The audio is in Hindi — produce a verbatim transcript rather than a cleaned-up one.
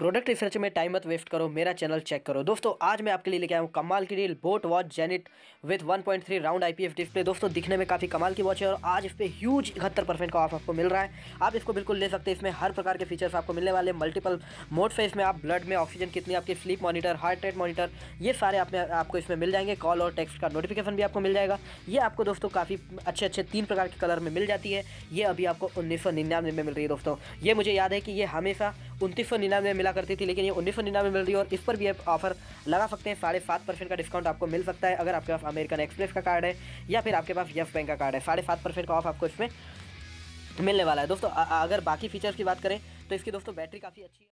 प्रोडक्ट रिसर्च में टाइम मत वेस्ट करो, मेरा चैनल चेक करो। दोस्तों आज मैं आपके लिए लेके आया हूँ कमाल की deal, boAt watch Xenit with one point three round IPS display. दोस्तों दिखने में काफ़ी कमाल की वॉच है और आज इस पर ह्यूज इकहत्तर परसेंट का ऑफ आपको मिल रहा है। आप इसको बिल्कुल ले सकते हैं। इसमें हर प्रकार के फीचर्स आपको मिलने वाले, मल्टीपल मोड पे इसमें आप ब्लड में ऑक्सीजन कितनी, आपकी sleep monitor, heart rate monitor, ये सारे आप आपको इसमें मिल जाएंगे। कॉल और टेक्स्ट का नोटिफिकेशन भी आपको मिल जाएगा। ये आपको दोस्तों काफ़ी अच्छे अच्छे तीन प्रकार के कलर में मिल जाती है। ये अभी आपको उन्नीस सौ निन्यानवे में मिल रही है। दोस्तों ये मुझे याद है कि ये हमेशा उनतीस सौ निन्यानवे में मिला करती थी, लेकिन ये उन्नीस सौ निन्यानवे में मिल रही है और इस पर भी आप ऑफर लगा सकते हैं। साढ़े सात परसेंट का डिस्काउंट आपको मिल सकता है अगर आपके पास अमेरिकन एक्सप्रेस का कार्ड है या फिर आपके पास यस बैंक का कार्ड है। साढ़े सात परसेंट का ऑफ आपको इसमें मिलने वाला है। दोस्तों अगर बाकी फीचर्स की बात करें तो इसकी दोस्तों बैटरी काफ़ी अच्छी है।